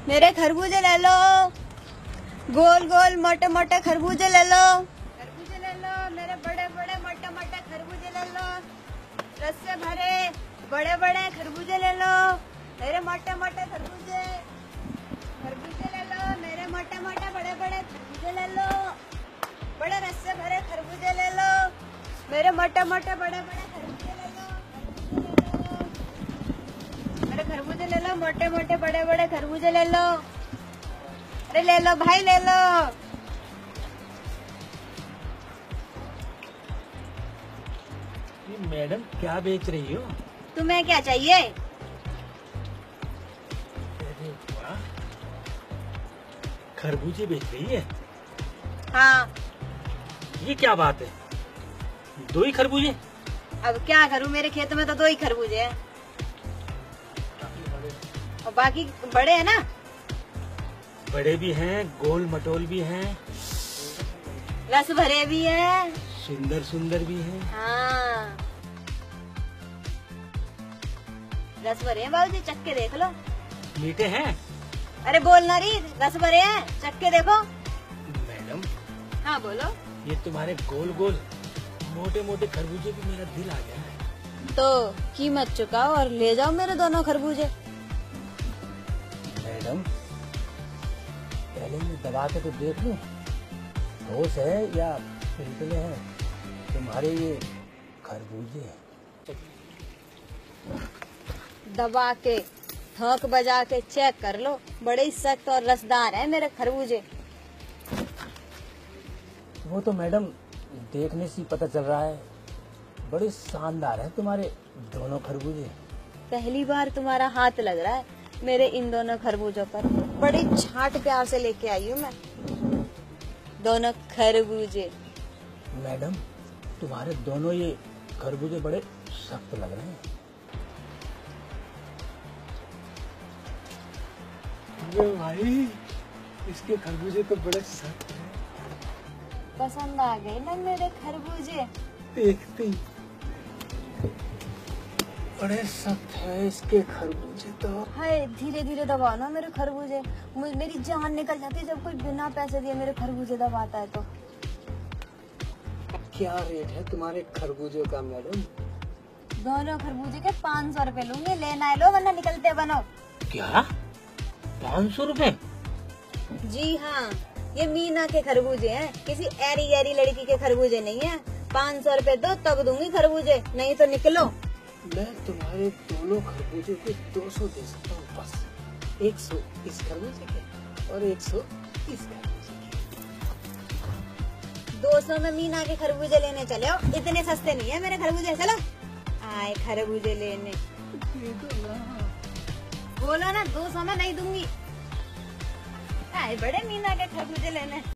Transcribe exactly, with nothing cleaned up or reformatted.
मेरे खरबूजे ले लो, गोल गोल मोटे मोटे खरबूजे ले लो, खरबूजे ले लो, मेरे बड़े बड़े मोटे मोटे खरबूजे ले लो, रस से भरे बड़े बड़े खरबूजे ले लो, मेरे मोटे मोटे खरबूजे, खरबूजे ले लो, मेरे मोटे मोटे बड़े बड़े खरबूजे ले लो, बड़े रस से भरे खरबूजे ले लो, मेरे मोटे मोटे बड़े बड़े खरबूजे ले लो, मेरे खरबूजे ले लो, मोटे मोटे बड़े बड़े खरबूजे ले लो, अरे ले लो भाई ले लो। ये मैडम क्या बेच रही हो? तुम्हें क्या चाहिए? अरे वाह, खरबूजे बेच रही है? हाँ। ये क्या बात है, दो ही खरबूजे? अब क्या करूं, मेरे खेत में तो दो ही खरबूजे हैं और बाकी बड़े हैं ना। बड़े भी हैं, गोल मटोल भी हैं, रस भरे भी हैं, सुंदर सुंदर भी हैं। हाँ रस भरे हैं बाबूजी, चख के देख लो। मीठे हैं? अरे बोलना रही, रस भरे हैं, चख के देखो। मैडम हाँ बोलो। ये तुम्हारे गोल गोल मोटे मोटे खरबूजे भी मेरा दिल आ गया है। तो कीमत चुकाओ और ले जाओ मेरे दोनों खरबूजे। मैडम पहले मैं दबा के तो देख लूं, ठोस है या पिलपिले हैं तुम्हारे ये खरबूजे? दबा के थोक बजा के चेक कर लो, बड़े ही सख्त और रसदार है मेरे खरबूजे। वो तो मैडम देखने से ही पता चल रहा है, बड़े शानदार है तुम्हारे दोनों खरबूजे। पहली बार तुम्हारा हाथ लग रहा है मेरे इन दोनों खरबूजों पर, बड़ी छाट प्यार से लेके आई हूँ मैं दोनों खरबूजे। मैडम तुम्हारे दोनों ये खरबूजे बड़े सख्त लग रहे हैं। ये भाई इसके खरबूजे तो बड़े सख्त हैं। पसंद आ गए ना मेरे खरबूजे? देखते ही बड़े सख्त है इसके खरबूजे तो। हाय धीरे धीरे दबाओ ना मेरे खरबूजे, मुझ- मेरी जान निकल जाती है जब कोई बिना पैसे दिए मेरे खरबूजे दबाता है तो। क्या रेट है तुम्हारे खरबूजों का मैडम? दोनों खरबूजे के पाँच सौ रूपए लूंगी, लेना है लो वरना निकलते बनो। क्या पाँच सौ रूपए? जी हाँ, ये मीना के खरबूजे हैं, किसी ऐरी गैरी लड़की के खरबूजे नहीं है। पाँच सौ रूपए दो तब दूंगी खरबूजे, नहीं तो निकलो। मैं तुम्हारे दोनों खरबूजे के दो सौ दे सकता हूँ बस। एक सौ इस खरबूजे के और एक सौ इस खरबूजे के। दो सौ में मीना के खरबूजे लेने चले हो, इतने सस्ते नहीं है मेरे खरबूजे। चलो आए खरबूजे लेने। बोलो ना दो सौ में नहीं दूंगी। आए बड़े मीना के खरबूजे लेने।